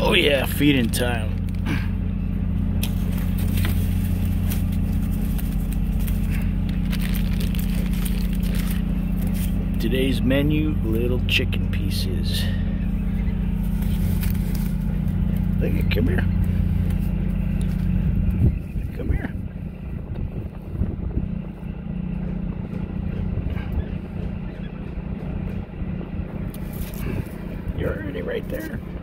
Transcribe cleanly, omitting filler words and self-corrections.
Oh yeah, feeding time. Today's menu, little chicken pieces. Look at, come here. Come here. You're already right there.